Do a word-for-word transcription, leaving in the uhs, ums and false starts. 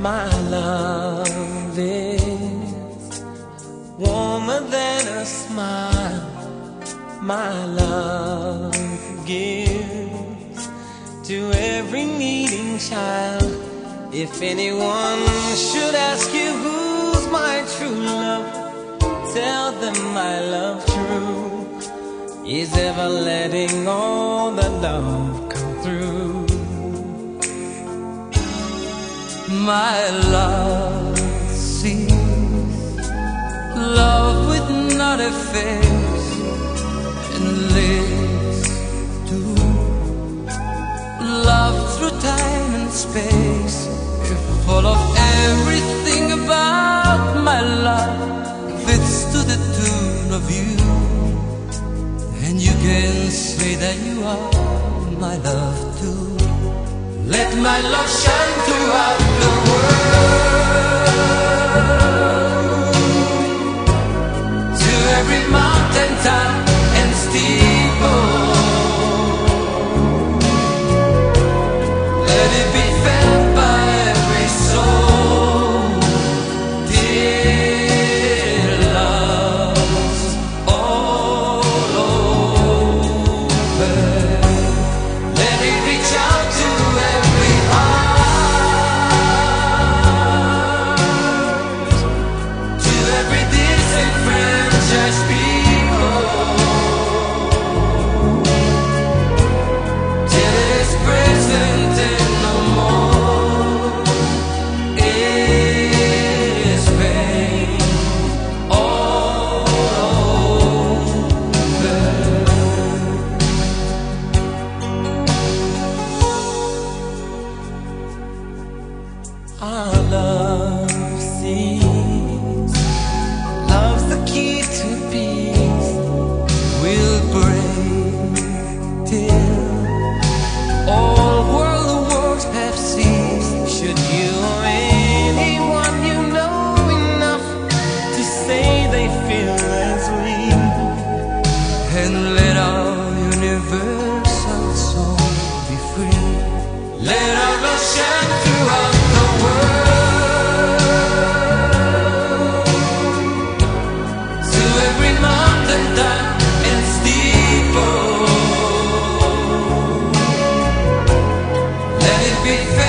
My love is warmer than a smile. My love gives to every needing child. If anyone should ask you who's my true love, tell them my love true is ever letting all the love come through. My love sees love with not a face, and lives to love through time and space. If all of everything about my love fits to the tune of you, and you can say that you are my love too. Let my love shine throughout the world, to every mountain top and steeple. Let it be felt by every soul. Dear love's all over. Let it reach out to every heart, to every disenfranchised people, till it is present and no more is pain all over. Our love sees, love's the key to peace. We'll break till all world wars have ceased. Should you or anyone you know enough to say they feel as we, and let our universal soul be free. Let our love shine throughout the world, to every mountain top and steeple. Let it be